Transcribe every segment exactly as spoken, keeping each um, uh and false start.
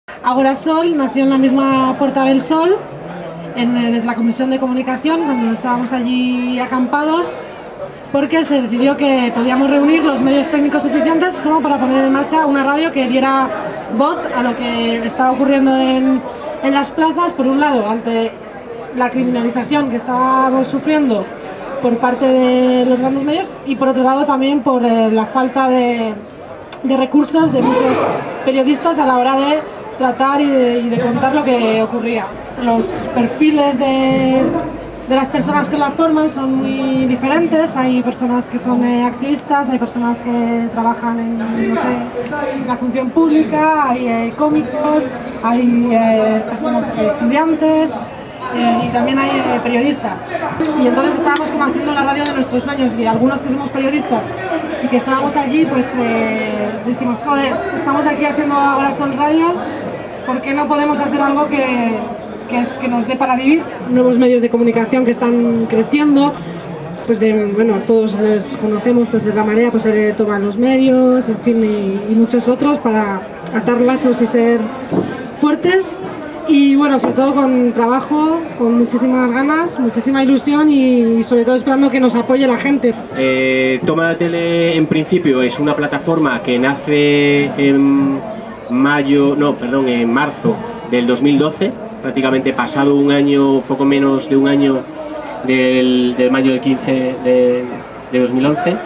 Agora Sol nació en la misma Puerta del Sol, en, desde la Comisión de Comunicación, cuando estábamos allí acampados, porque se decidió que podíamos reunir los medios técnicos suficientes como para poner en marcha una radio que diera voz a lo que estaba ocurriendo en, en las plazas, por un lado, ante la criminalización que estábamos sufriendo por parte de los grandes medios, y por otro lado también por eh, la falta de, de recursos de muchos periodistas a la hora de tratar y de, y de contar lo que ocurría. Los perfiles de, de las personas que la forman son muy diferentes. Hay personas que son eh, activistas, hay personas que trabajan en, no sé, en la función pública, hay eh, cómicos, hay eh, personas, eh, estudiantes, eh, y también hay eh, periodistas. Y entonces estábamos como haciendo la radio de nuestros sueños, y algunos que somos periodistas y que estábamos allí, pues eh, decimos, joder, estamos aquí haciendo Agora Sol Radio, ¿por qué no podemos hacer algo que, que, es, que nos dé para vivir? Nuevos medios de comunicación que están creciendo, pues de, bueno, todos les conocemos, pues de La Marea, pues se toman los medios, en fin, y, y muchos otros, para atar lazos y ser fuertes. Y bueno, sobre todo con trabajo, con muchísimas ganas, muchísima ilusión y sobre todo esperando que nos apoye la gente. Eh, Toma la Tele, en principio, es una plataforma que nace en mayo, no, perdón, en marzo del dos mil doce, prácticamente pasado un año, poco menos de un año del, del mayo del quince de, de dos mil once,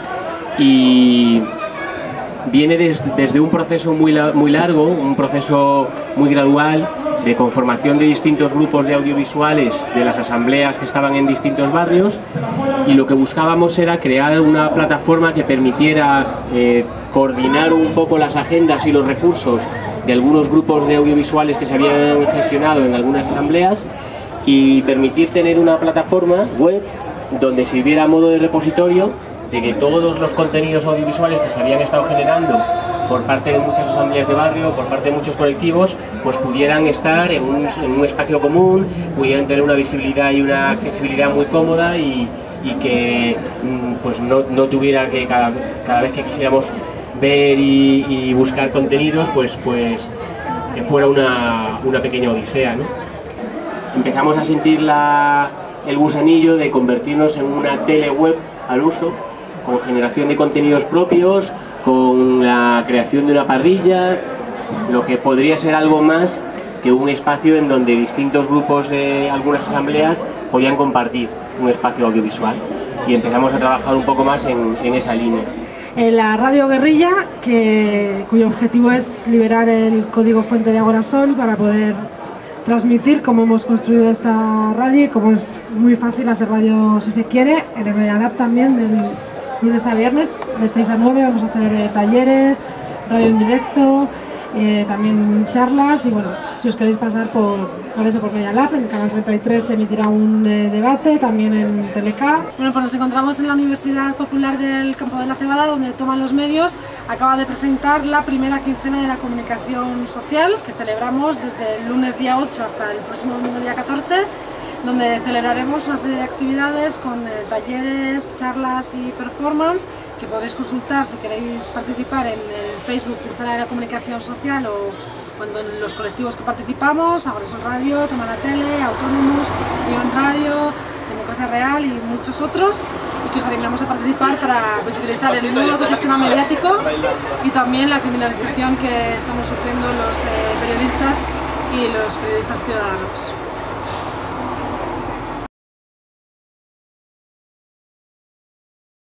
y viene des, desde un proceso muy, muy largo, un proceso muy gradual, de conformación de distintos grupos de audiovisuales de las asambleas que estaban en distintos barrios, y lo que buscábamos era crear una plataforma que permitiera eh, coordinar un poco las agendas y los recursos de algunos grupos de audiovisuales que se habían gestionado en algunas asambleas, y permitir tener una plataforma web donde sirviera a modo de repositorio de que todos los contenidos audiovisuales que se habían estado generando por parte de muchas asambleas de barrio, por parte de muchos colectivos, pues pudieran estar en un, en un espacio común, pudieran tener una visibilidad y una accesibilidad muy cómoda, y, y que pues no, no tuviera que cada, cada vez que quisiéramos ver y, y buscar contenidos, pues, pues que fuera una, una pequeña odisea, ¿no? Empezamos a sentir la, el gusanillo de convertirnos en una tele web al uso, con generación de contenidos propios, con la creación de una parrilla, lo que podría ser algo más que un espacio en donde distintos grupos de algunas asambleas podían compartir un espacio audiovisual, y empezamos a trabajar un poco más en, en esa línea. La Radio Guerrilla, que, cuyo objetivo es liberar el código fuente de Agora Sol para poder transmitir cómo hemos construido esta radio, y cómo es muy fácil hacer radio si se quiere. En el Media Lab también, del lunes a viernes, de seis a nueve, vamos a hacer eh, talleres, radio en directo, eh, también charlas, y bueno, si os queréis pasar por, por eso, por Media Lab, en Canal treinta y tres se emitirá un eh, debate, también en Teleca. Bueno, pues nos encontramos en la Universidad Popular del Campo de la Cebada, donde Toman los Medios acaba de presentar la primera quincena de la comunicación social, que celebramos desde el lunes día ocho hasta el próximo domingo día catorce, donde celebraremos una serie de actividades con eh, talleres, charlas y performance, que podréis consultar si queréis participar en el Facebook Quincena de la Comunicación Social, o cuando en los colectivos que participamos, Agora Sol Radio, Toma la Tele, Autónomos, Guión Radio, Democracia Real y muchos otros, y que os animamos a participar para visibilizar el nuevo ecosistema mediático y también la criminalización que estamos sufriendo los eh, periodistas y los periodistas ciudadanos.